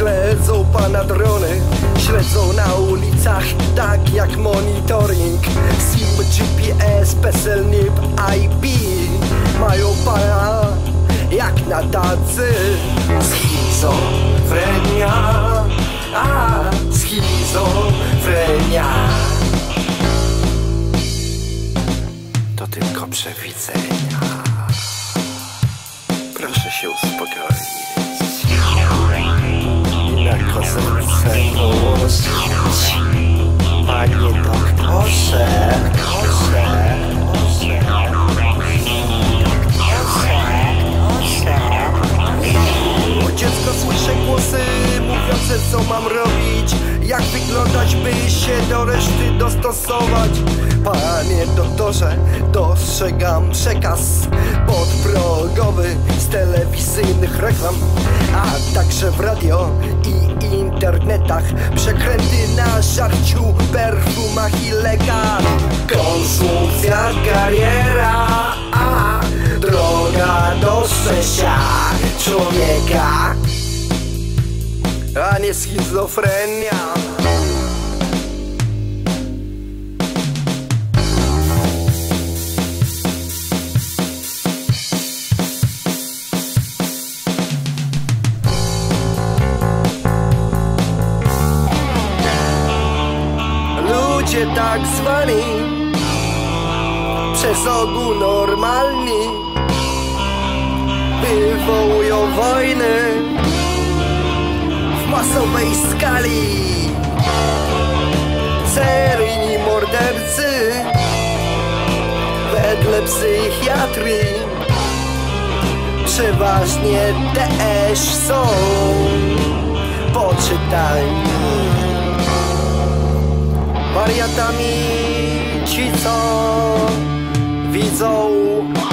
Śledzą pana drony, śledzą na ulicach, tak jak monitoring. SIM, GPS, PESEL, NIP, IP mają pana jak na tacy. Schizofrenia, schizofrenia. To tylko przewidzenia. Proszę się uspokoić i na kosmosę położyć. Panie doktorze, dziecko słyszę głosy mówiące, co mam robić, jak wyglądać, by się do reszty dostosować. Panie doktorze, dostrzegam przekaz podprogowy z telewizyjnych reklam, a także w radio i internetach. Przekręty na żarciu, perfumach i lekach. Konsumpcja, kariera, droga do szczęścia człowieka, a nie schizofrenia. Ludzie tak zwani, przez ogół normalni, wywołują wojny w masowej skali. Seryjni mordercy wedle psychiatrii przeważnie też są poczytani. Wariatami ci, co widzą